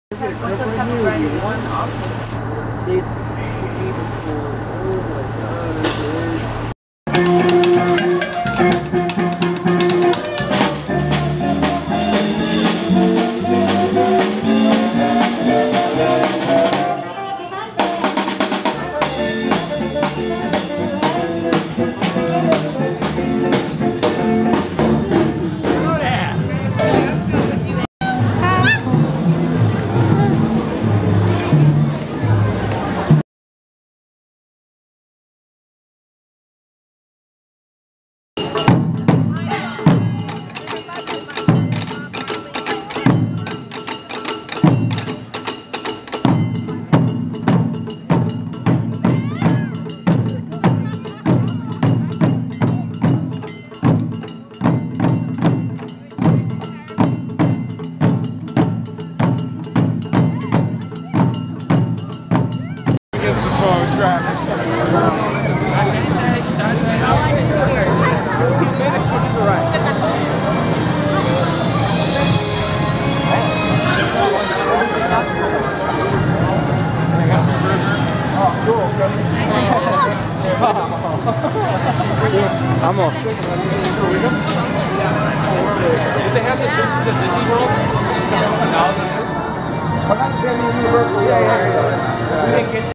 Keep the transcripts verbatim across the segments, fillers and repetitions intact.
What's on top of brand one also? It's beautiful. Oh my god, it is. Vamos. Did they have the seats at Disney World? Yeah, yeah, yeah.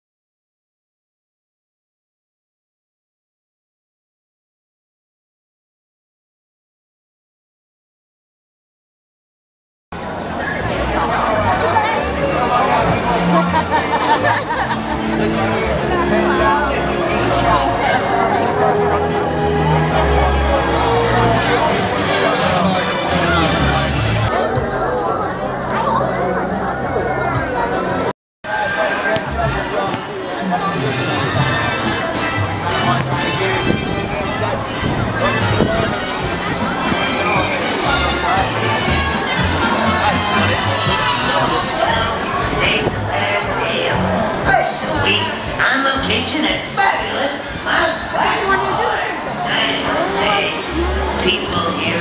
At fabulous Mount Splashmore. I just want to say, people here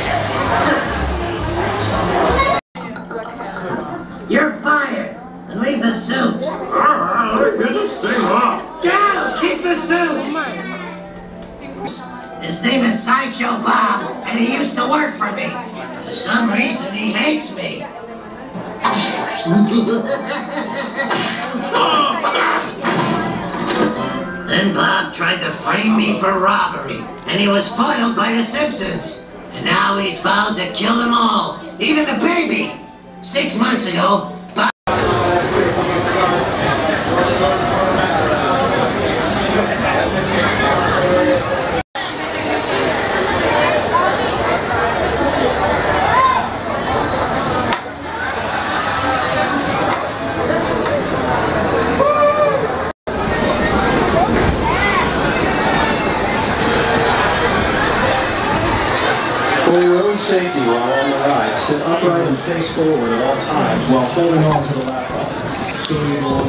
have been You're fired, and leave the suit. Get this thing off. Go, kick the suit. His name is Sideshow Bob, and he used to work for me. For some reason, he hates me. Then Bob tried to frame me for robbery, and he was foiled by the Simpsons. And now he's vowed to kill them all, even the baby. Six months ago, Bob... For your own safety while on the ride, sit upright and face forward at all times while holding on to the laptop. Soon you will...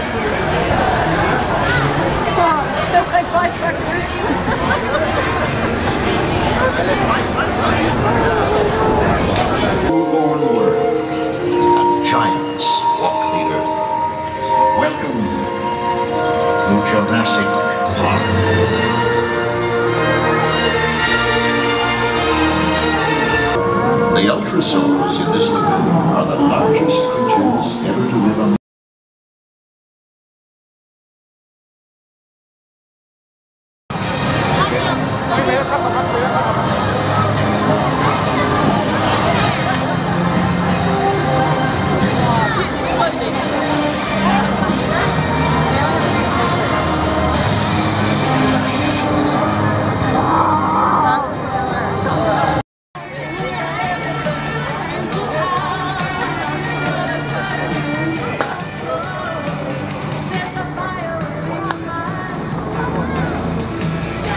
Newborn world, and giants walk the earth. Welcome to Jurassic Park. The ultrasaurs in this lagoon are the largest creatures ever to live on.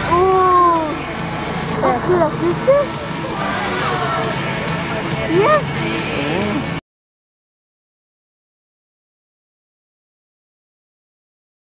¿Tu la fuiste? Yes.